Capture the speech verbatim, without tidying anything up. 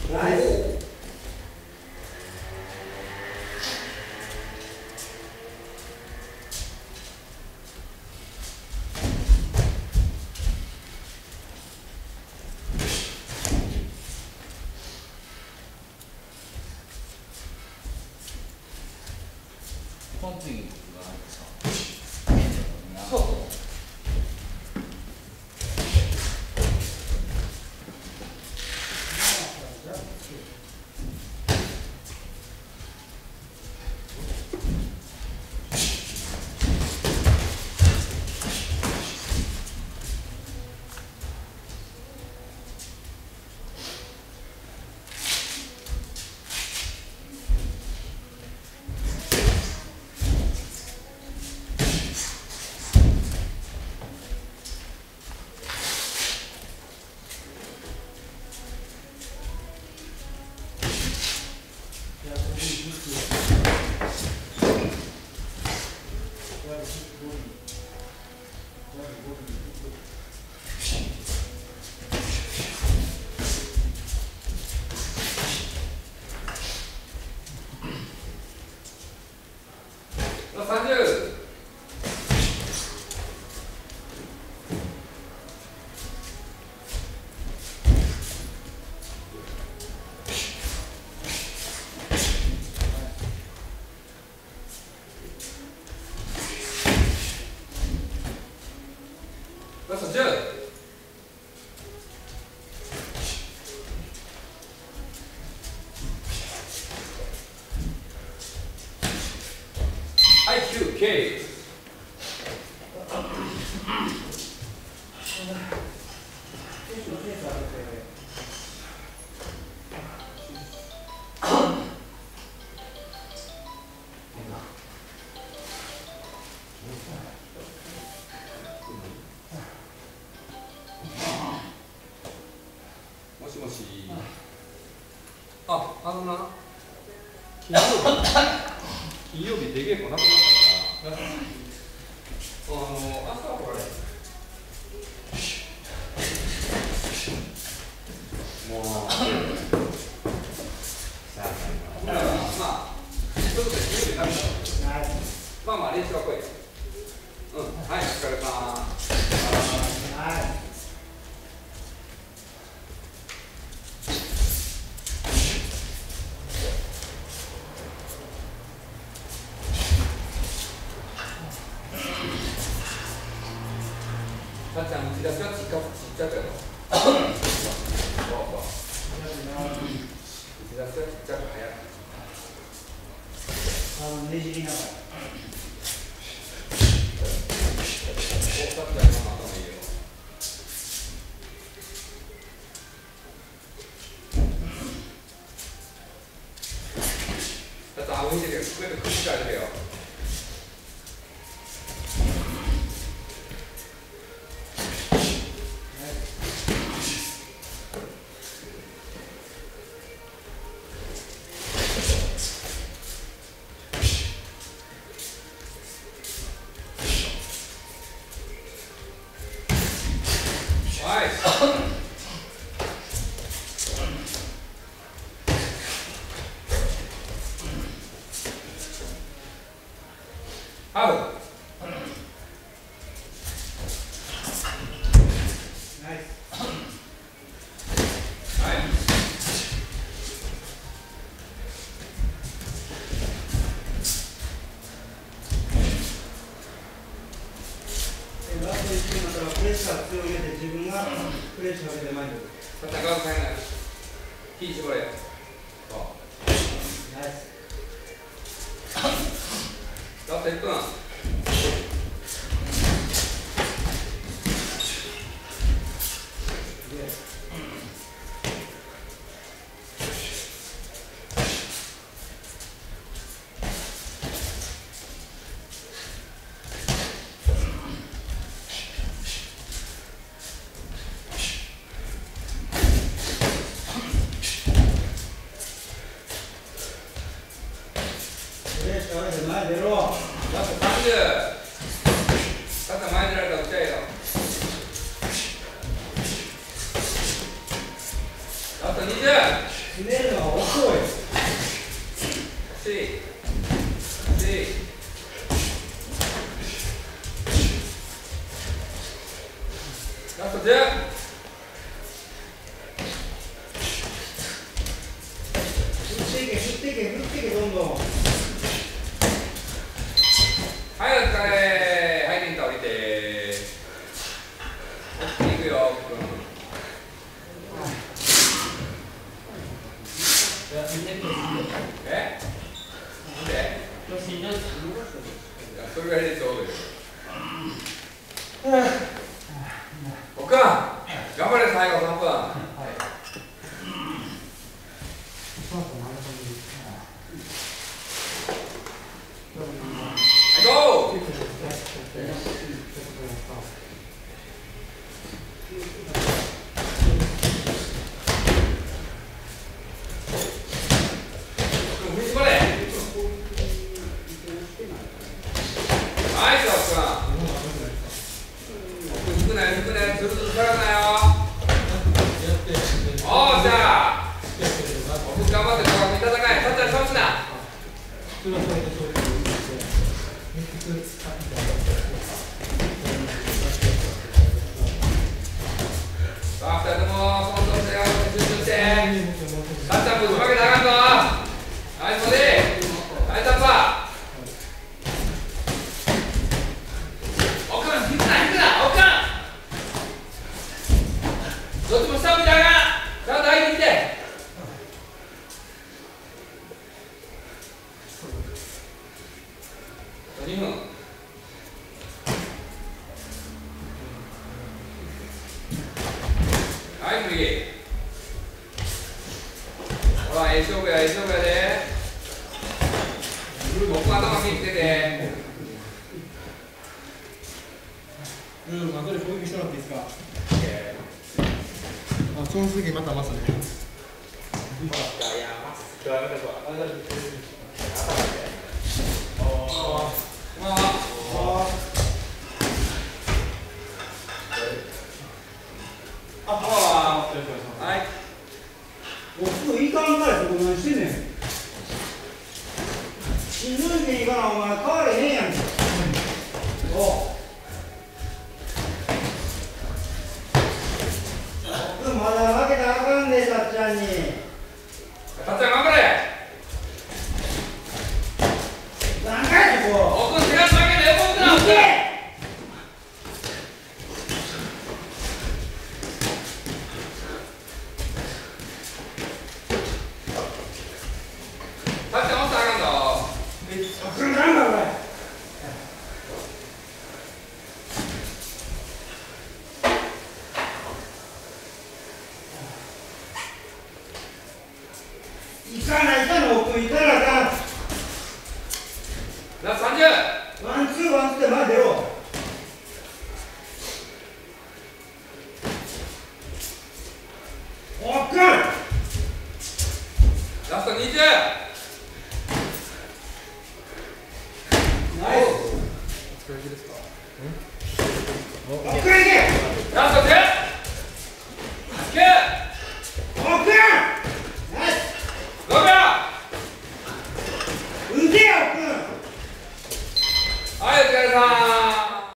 ナイス。 この次が何ですか？ そう。三十。ラスト十。はい、休憩。もしもし。あ、あのな。金曜日。金曜日出稽古なくなったから。あの、朝これ。もう。さあ、まあ、ちょっと金曜日なくなった。まあまあ、練習は来い。うん、はい、お疲れさん。はい。たっちゃん、打ち出しはちっちゃくやろ。そうそう。打ち出しはちっちゃく早い。あの、ねじりながら。お、たっちゃん、今の頭いいよ。たっちゃん、顎見てるよ。こうやって口から出るよ。はい。アウト。ナイス。はい。ラストいちになったらプレッシャー強めて自分がプレッシャーかけて前に出る。戦う変えない。火絞れ。そう。ナイス。ラストいっぷん。前出ろ。ラストさんじゅう。ラスト前出られたら打ちたいよ。ラストにじゅう。 ひねるのが遅い。 ししラストじゅう。 振っていけ、振っていけ、振っていけ、どんどん。 はい、お疲れ。はい、リンタ降りて。起きていくよ、くん。え？なんで？いや、それぐらいでちょうどいい。おかん、頑張れ、最後さんぷん。はい。ゴー。さあ、ふたりともその調子で集中して。タッチアップ、負けたらあかんぞ。ナイスボディ。ナイスアッパー。おっかん、引くな、引くな、おっかん。どっちも下向いてあかん。ちゃんと相手見て。にふん。はい、次。ほら、ええ勝負や、ええ勝負やで。僕頭見つけて。 うん、後で攻撃してもらっていいですか。あ、その次またまさね。いやいや、まさ今日はやめとこう。あ、大丈夫。ああ。ああ。はい。おふくいかんからそこ何してんねん。死ぬんでいいかな、お前変われへんやんけ。おう。まだ負けたらあかんで、たっちゃんに。 たっちゃん頑張れ。 何回そこ。 奥の手が負けて横向くな。 行け。 タッチャン押したらあかんぞ。 これなんだこれ。行かないかの奥行かなあかん。 ラストさんじゅう。 ワンツーワンツーで前出ろ。おっくん。 ラストにじゅう。 ナイス。おっくんいけ。 ラストじゅう。